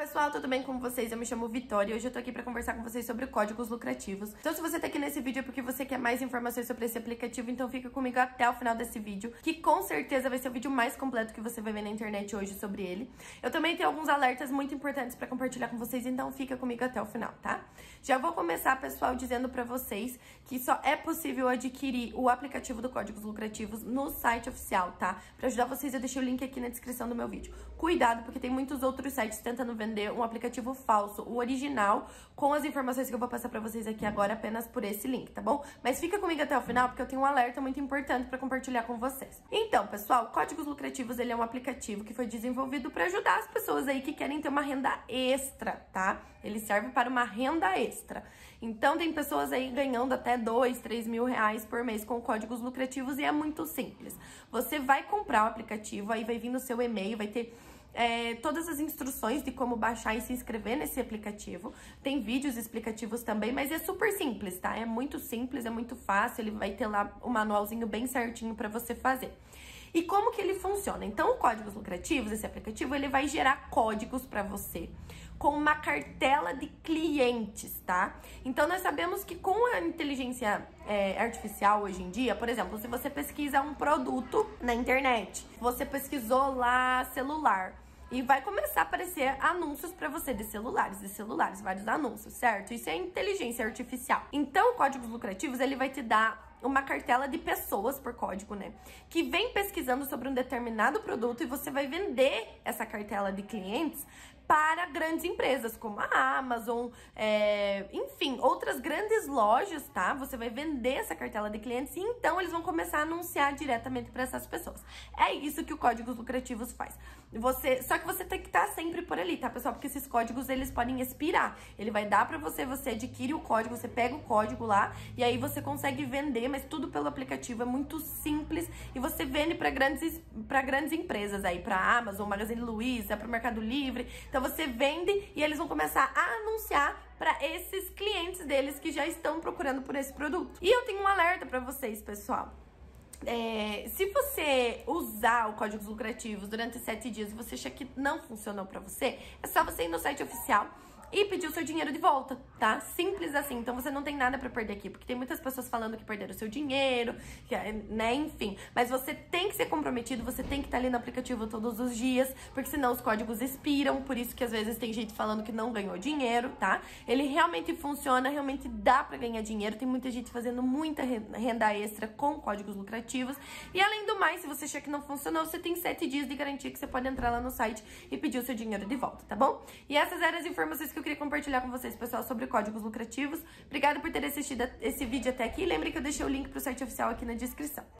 pessoal, tudo bem com vocês? Eu me chamo Vitória e hoje eu tô aqui pra conversar com vocês sobre códigos lucrativos. Então se você tá aqui nesse vídeo é porque você quer mais informações sobre esse aplicativo, então fica comigo até o final desse vídeo, que com certeza vai ser o vídeo mais completo que você vai ver na internet hoje sobre ele. Eu também tenho alguns alertas muito importantes pra compartilhar com vocês, então fica comigo até o final, tá? Já vou começar, pessoal, dizendo pra vocês que só é possível adquirir o aplicativo do Códigos Lucrativos no site oficial, tá? Pra ajudar vocês, eu deixei o link aqui na descrição do meu vídeo. Cuidado, porque tem muitos outros sites tentando vender um aplicativo falso, o original, com as informações que eu vou passar pra vocês aqui agora apenas por esse link, tá bom? Mas fica comigo até o final, porque eu tenho um alerta muito importante pra compartilhar com vocês. Então, pessoal, Códigos Lucrativos, ele é um aplicativo que foi desenvolvido pra ajudar as pessoas aí que querem ter uma renda extra, tá? Ele serve para uma renda extra. Então, tem pessoas aí ganhando até 2, 3 mil reais por mês com Códigos Lucrativos e é muito simples. Você vai comprar o aplicativo, aí vai vir no seu e-mail, vai ter todas as instruções de como baixar e se inscrever nesse aplicativo. Tem vídeos explicativos também, mas é super simples, tá? É muito simples, é muito fácil, ele vai ter lá o manualzinho bem certinho pra você fazer. E como que ele funciona? Então, o Códigos Lucrativos, esse aplicativo, ele vai gerar códigos pra você com uma cartela de clientes, tá? Então, nós sabemos que com a inteligência artificial hoje em dia, por exemplo, se você pesquisa um produto na internet, você pesquisou lá celular, e vai começar a aparecer anúncios pra você de celulares, vários anúncios, certo? Isso é inteligência artificial. Então, o Códigos Lucrativos, ele vai te dar uma cartela de pessoas por código, né? Que vem pesquisando sobre um determinado produto e você vai vender essa cartela de clientes para grandes empresas, como a Amazon, enfim, outras grandes lojas, tá? Você vai vender essa cartela de clientes e então eles vão começar a anunciar diretamente para essas pessoas. É isso que o Códigos Lucrativos faz. Só que você tem que estar sempre por ali, tá, pessoal? Porque esses códigos, eles podem expirar. Ele vai dar pra você, você adquire o código, você pega o código lá e aí você consegue vender, mas tudo pelo aplicativo, é muito simples e você vende para grandes empresas aí, pra Amazon, Magazine Luiza, pro Mercado Livre. Então você vende e eles vão começar a anunciar para esses clientes deles que já estão procurando por esse produto. E eu tenho um alerta para vocês, pessoal. Se você usar o Códigos Lucrativos durante 7 dias e você achar que não funcionou pra você, é só você ir no site oficial e pedir o seu dinheiro de volta, tá? Simples assim. Então você não tem nada pra perder aqui, porque tem muitas pessoas falando que perderam o seu dinheiro, né? Enfim. Mas você tem que ser comprometido, você tem que estar ali no aplicativo todos os dias, porque senão os códigos expiram, por isso que às vezes tem gente falando que não ganhou dinheiro, tá? Ele realmente funciona, realmente dá pra ganhar dinheiro, tem muita gente fazendo muita renda extra com códigos lucrativos. E além do mais, se você achar que não funcionou, você tem 7 dias de garantia que você pode entrar lá no site e pedir o seu dinheiro de volta, tá bom? E essas eram as informações que eu queria compartilhar com vocês, pessoal, sobre códigos lucrativos. Obrigada por ter assistido esse vídeo até aqui. Lembre que eu deixei o link pro site oficial aqui na descrição.